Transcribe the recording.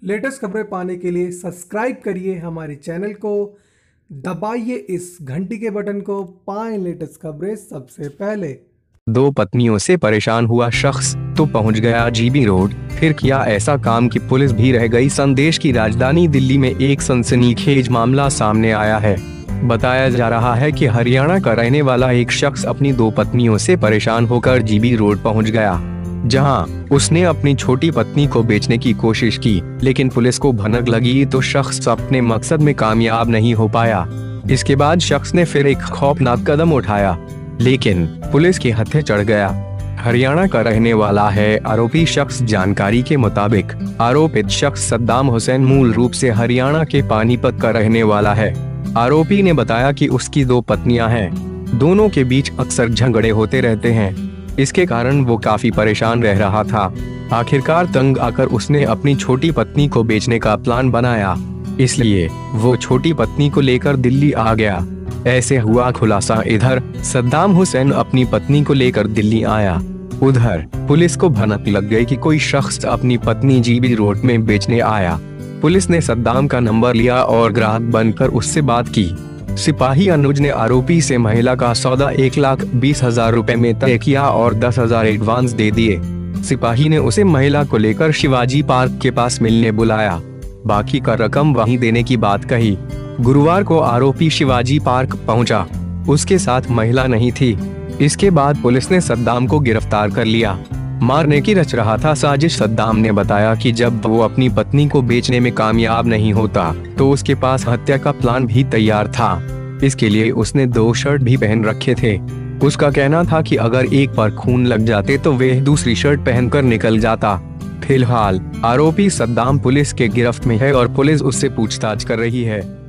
Latest खबरें पाने के लिए सब्सक्राइब करिए हमारे चैनल को, दबाइए इस घंटी के बटन को, पाएं लेटेस्ट खबरें सबसे पहले। दो पत्नियों से परेशान हुआ शख्स तो पहुंच गया जीबी रोड, फिर किया ऐसा काम कि पुलिस भी रह गई। संदेश की राजधानी दिल्ली में एक सनसनीखेज मामला सामने आया है। बताया जा रहा है कि हरियाणा का रहने वाला एक शख्स अपनी दो पत्नियों से परेशान होकर जीबी रोड पहुंच गया, जहां उसने अपनी छोटी पत्नी को बेचने की कोशिश की, लेकिन पुलिस को भनक लगी तो शख्स अपने मकसद में कामयाब नहीं हो पाया। इसके बाद शख्स ने फिर एक खौफनाक कदम उठाया, लेकिन पुलिस के हत्थे चढ़ गया। हरियाणा का रहने वाला है आरोपी शख्स। जानकारी के मुताबिक आरोपित शख्स सद्दाम हुसैन मूल रूप से हरियाणा के पानीपत का रहने वाला है। आरोपी ने बताया कि उसकी दो पत्नियां हैं, दोनों के बीच अक्सर झगड़े होते रहते हैं। इसके कारण वो काफी परेशान रह रहा था। आखिरकार तंग आकर उसने अपनी छोटी पत्नी को बेचने का प्लान बनाया, इसलिए वो छोटी पत्नी को लेकर दिल्ली आ गया। ऐसे हुआ खुलासा। इधर सद्दाम हुसैन अपनी पत्नी को लेकर दिल्ली आया, उधर पुलिस को भनक लग गई कि कोई शख्स अपनी पत्नी जीबी रोड में बेचने आया। पुलिस ने सद्दाम का नंबर लिया और ग्राहक बनकर उससे बात की। सिपाही अनुज ने आरोपी से महिला का सौदा 1,20,000 रुपए में तय किया और 10,000 एडवांस दे दिए। सिपाही ने उसे महिला को लेकर शिवाजी पार्क के पास मिलने बुलाया, बाकी का रकम वहीं देने की बात कही। गुरुवार को आरोपी शिवाजी पार्क पहुंचा, उसके साथ महिला नहीं थी। इसके बाद पुलिस ने सद्दाम को गिरफ्तार कर लिया। मारने की रच रहा था साजिश। सद्दाम ने बताया कि जब वो अपनी पत्नी को बेचने में कामयाब नहीं होता तो उसके पास हत्या का प्लान भी तैयार था। इसके लिए उसने 2 शर्ट भी पहन रखे थे। उसका कहना था कि अगर एक पर खून लग जाते तो वह दूसरी शर्ट पहनकर निकल जाता। फिलहाल आरोपी सद्दाम पुलिस के गिरफ्त में है और पुलिस उससे पूछताछ कर रही है।